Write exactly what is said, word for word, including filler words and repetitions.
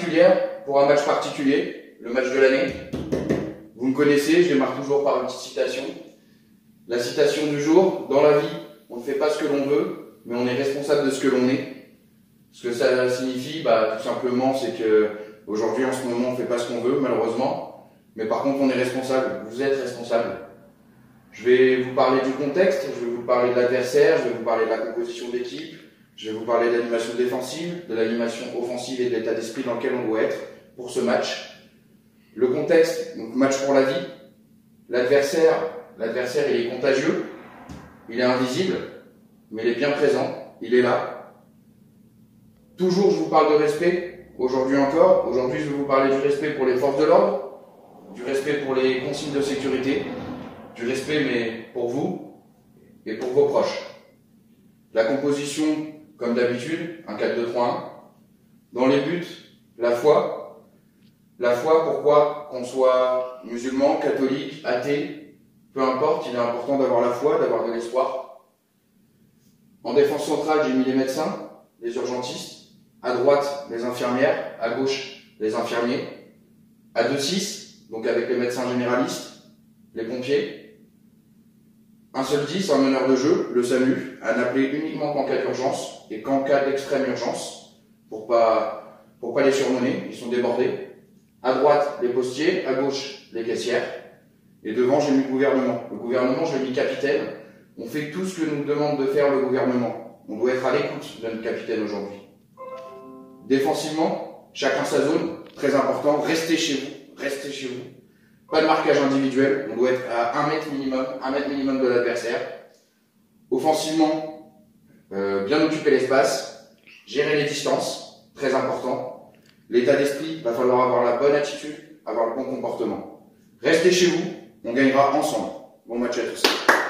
particulière pour un match particulier, le match de l'année. Vous me connaissez, je démarre toujours par une petite citation. La citation du jour, dans la vie, on ne fait pas ce que l'on veut, mais on est responsable de ce que l'on est. Ce que ça signifie, bah, tout simplement, c'est que aujourd'hui, en ce moment, on ne fait pas ce qu'on veut, malheureusement. Mais par contre, on est responsable. Vous êtes responsable. Je vais vous parler du contexte, je vais vous parler de l'adversaire, je vais vous parler de la composition d'équipe, je vais vous parler de l'animation défensive, de l'animation offensive et de l'état d'esprit dans lequel on doit être pour ce match. Le contexte, donc match pour la vie. L'adversaire, l'adversaire, il est contagieux, il est invisible, mais il est bien présent, il est là. Toujours, je vous parle de respect, aujourd'hui encore. Aujourd'hui, je vais vous parler du respect pour les forces de l'ordre, du respect pour les consignes de sécurité, du respect, mais pour vous et pour vos proches. La composition, comme d'habitude, un quatre deux trois un. Dans les buts, la foi. La foi, pourquoi qu'on soit musulman, catholique, athée, peu importe, il est important d'avoir la foi, d'avoir de l'espoir. En défense centrale, j'ai mis les médecins, les urgentistes. À droite, les infirmières. À gauche, les infirmiers. À deux six, donc avec les médecins généralistes, les pompiers. Un seul dix, un meneur de jeu, le SAMU, à n'appeler uniquement qu'en cas d'urgence et qu'en cas d'extrême urgence, pour pas, pour pas les surnommer, ils sont débordés. À droite, les postiers, à gauche, les caissières. Et devant, j'ai mis le gouvernement. Le gouvernement, je l'ai mis capitaine. On fait tout ce que nous demande de faire le gouvernement. On doit être à l'écoute de notre capitaine aujourd'hui. Défensivement, chacun sa zone, très important, restez chez vous, restez chez vous. Pas de marquage individuel, on doit être à un mètre minimum, un mètre minimum de l'adversaire. Offensivement, euh, bien occuper l'espace, gérer les distances, très important. L'état d'esprit, il va falloir avoir la bonne attitude, avoir le bon comportement. Restez chez vous, on gagnera ensemble. Bon match à tous.